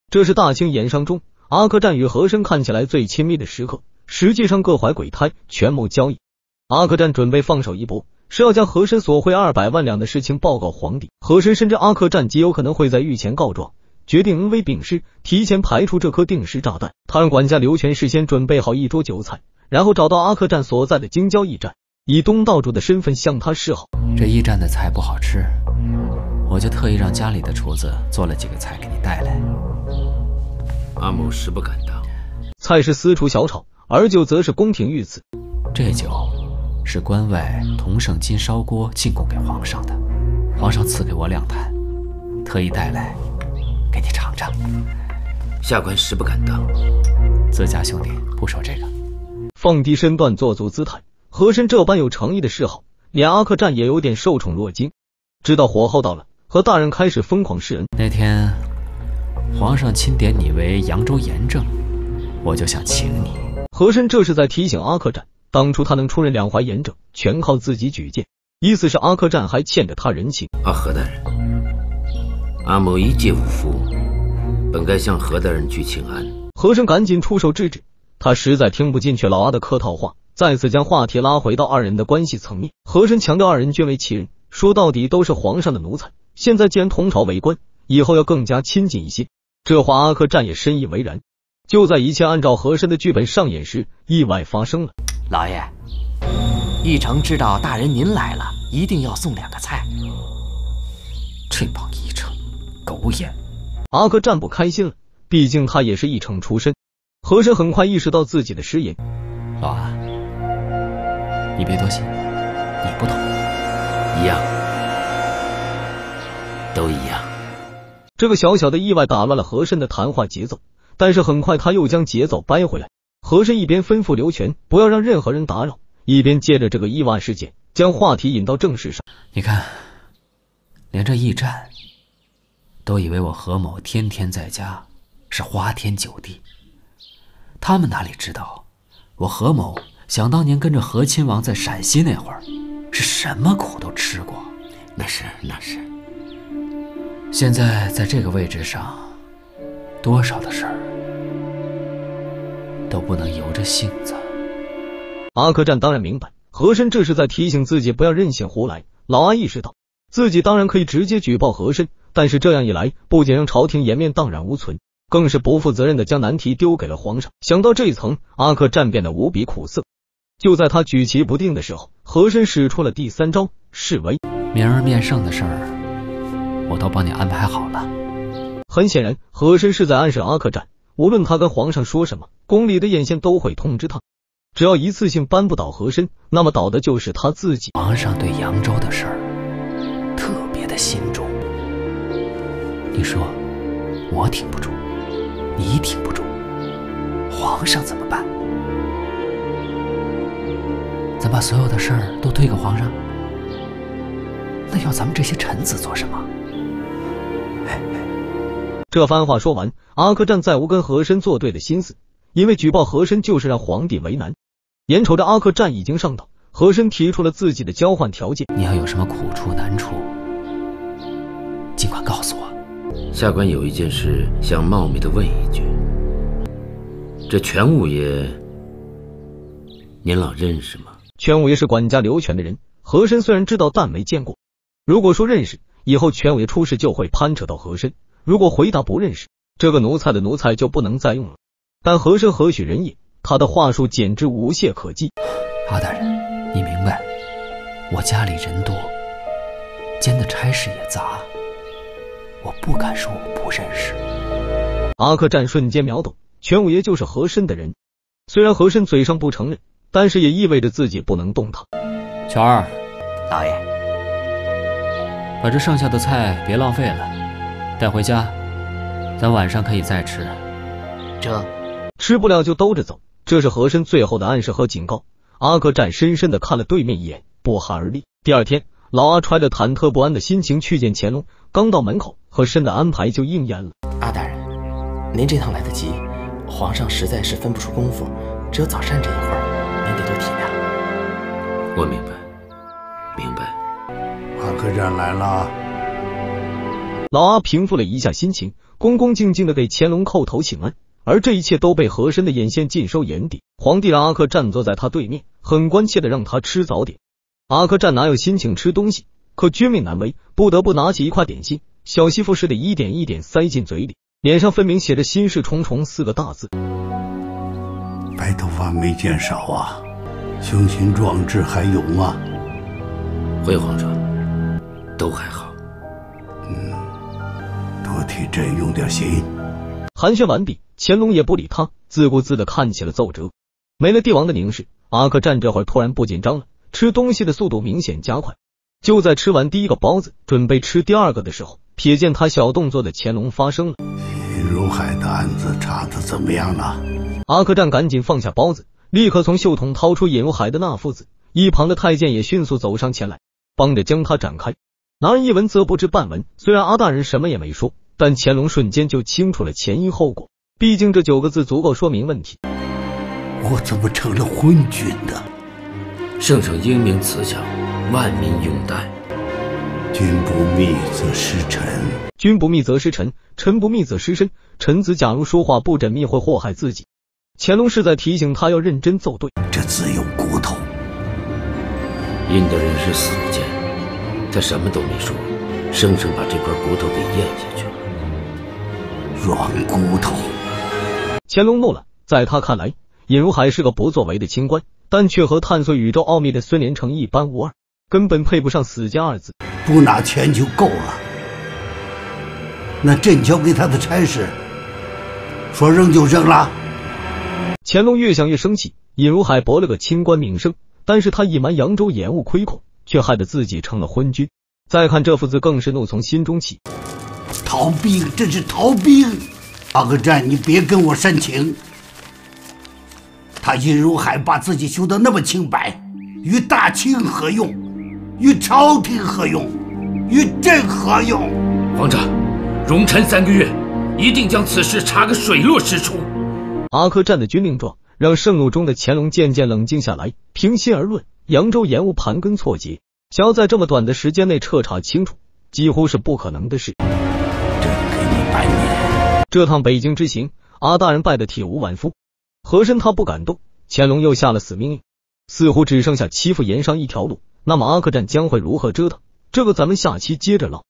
这是大清盐商中阿克战与和珅看起来最亲密的时刻，实际上各怀鬼胎，权谋交易。阿克战准备放手一搏，是要将和珅索贿200万两的事情报告皇帝。和珅深知阿克战极有可能会在御前告状，决定恩威并施，提前排除这颗定时炸弹。他让管家刘全事先准备好一桌酒菜，然后找到阿克战所在的京郊驿站，以东道主的身份向他示好。 这驿站的菜不好吃，我就特意让家里的厨子做了几个菜给你带来。 阿某实不敢当。 菜是私厨小炒，而酒则是宫廷御赐。 这酒是关外同盛金烧锅进贡给皇上的，皇上赐给我2坛，特意带来给你尝尝。 下官实不敢当。 自家兄弟不说这个。 放低身段，做足姿态，和珅这般有诚意的示好，连阿克战也有点受宠若惊。知道火候到了，和大人开始疯狂示恩。 那天皇上钦点你为扬州盐政，我就想请你。 和珅这是在提醒阿克战，当初他能出任2淮盐政，全靠自己举荐，意思是阿克战还欠着他人情。 何大人，阿某一介武夫，本该向何大人去请安。 和珅赶紧出手制止，他实在听不进去老阿的客套话，再次将话题拉回到二人的关系层面。和珅强调二人均为其人，说到底都是皇上的奴才，现在既然同朝为官，以后要更加亲近一些。这话阿克战也深以为然。就在一切按照和珅的剧本上演时，意外发生了。 老爷，义成知道大人您来了，一定要送2个菜。 这帮义成狗眼！ 阿克战不开心了，毕竟他也是义成出身。和珅很快意识到自己的失言。 老阿，你别多心，你不同。 一样，都一样。 这个小小的意外打乱了和珅的谈话节奏，但是很快他又将节奏掰回来。和珅一边吩咐刘全不要让任何人打扰，一边借着这个意外事件将话题引到正事上。 你看，连这驿站都以为我何某天天在家是花天酒地，他们哪里知道我何某想当年跟着和亲王在陕西那会儿是什么苦都吃过。 那是现在在这个位置上，多少的事儿都不能由着性子。 阿克战当然明白，和珅这是在提醒自己不要任性胡来。老阿意识到自己当然可以直接举报和珅，但是这样一来，不仅让朝廷颜面荡然无存，更是不负责任的将难题丢给了皇上。想到这一层，阿克战变得无比苦涩。就在他举棋不定的时候，和珅使出了第3招示威。 明儿面圣的事儿我都帮你安排好了。 很显然，和珅是在暗示阿克战，无论他跟皇上说什么，宫里的眼线都会通知他。只要一次性扳不倒和珅，那么倒的就是他自己。 皇上对扬州的事儿特别的心重，你说我挺不住，你挺不住，皇上怎么办？咱把所有的事儿都推给皇上，那要咱们这些臣子做什么？ 这番话说完，阿克战再无跟和珅作对的心思，因为举报和珅就是让皇帝为难。眼瞅着阿克战已经上岛，和珅提出了自己的交换条件。 你要有什么苦处难处，尽管告诉我。 下官有一件事想冒昧的问一句，这全五爷您老认识吗？ 全五爷是管家刘全的人，和珅虽然知道但没见过。如果说认识，以后全五爷出事就会攀扯到和珅，如果回答不认识，这个奴才的奴才就不能再用了。但和珅何许人也，他的话术简直无懈可击。 阿大人，你明白，我家里人多，兼的差事也杂，我不敢说我不认识。 阿克战瞬间秒懂，全五爷就是和珅的人。虽然和珅嘴上不承认，但是也意味着自己不能动他。 全儿， 老爷， 把这剩下的菜别浪费了，带回家，咱晚上可以再吃。 这吃不了就兜着走，这是和珅最后的暗示和警告。阿克战深深地看了对面一眼，不寒而栗。第二天，老阿揣着忐忑不安的心情去见乾隆，刚到门口，和珅的安排就应验了。 阿大人，您这趟来得急，皇上实在是分不出功夫，只有早膳这一会儿，您得多体谅。 我明白。 阿克战来了。 老阿平复了一下心情， 恭恭敬敬的给乾隆叩头请安。而这一切都被和珅的眼线尽收眼底。皇帝让阿克战坐在他对面，很关切的让他吃早点。阿克战哪有心情吃东西，可军命难违，不得不拿起一块点心，小媳妇似的一点一点塞进嘴里，脸上分明写着心事重重4个大字。 白头发没见少啊，雄心壮志还有吗？ 回皇上，都还好。 多替朕用点心。 寒暄完毕，乾隆也不理他，自顾自的看起了奏折。没了帝王的凝视，阿克战这会儿突然不紧张了，吃东西的速度明显加快。就在吃完第一个包子，准备吃第二个的时候，瞥见他小动作的乾隆发声了： 尹如海的案子查得怎么样了？ 阿克战赶紧放下包子，立刻从袖筒掏出尹如海的那父子。一旁的太监也迅速走上前来，帮着将他展开。拿人一闻则不知半闻，虽然阿大人什么也没说，但乾隆瞬间就清楚了前因后果，毕竟这9个字足够说明问题。 我怎么成了昏君呢？ 圣上英明慈祥，万民拥戴。 君不密则失臣， 君不密则失臣，臣不密则失身。臣子假如说话不缜密，会祸害自己。乾隆是在提醒他要认真奏对。 这字有骨头。 印的人是死谏，他什么都没说，生生把这块骨头给咽下去了。 软骨头。 乾隆怒了，在他看来，尹如海是个不作为的清官，但却和探索宇宙奥秘的孙连成一般无二，根本配不上死家2字。 不拿钱就够了。那朕交给他的差事，说扔就扔了。 乾隆越想越生气，尹如海博了个清官名声，但是他隐瞒扬州延误亏空，却害得自己成了昏君。再看这父子，更是怒从心中起。 逃兵，这是逃兵！阿克战，你别跟我煽情。他尹如海把自己修得那么清白，与大清何用？与朝廷何用？与朕何用？ 皇上，容臣3个月，一定将此事查个水落石出。 阿克战的军令状让盛怒中的乾隆渐渐冷静下来。平心而论，扬州延误盘根错节，想要在这么短的时间内彻查清楚，几乎是不可能的事。 朕给你半年。 这趟北京之行，阿大人败得体无完肤。和珅他不敢动，乾隆又下了死命令，似乎只剩下欺负盐商一条路。那么阿克战将会如何折腾？这个咱们下期接着唠。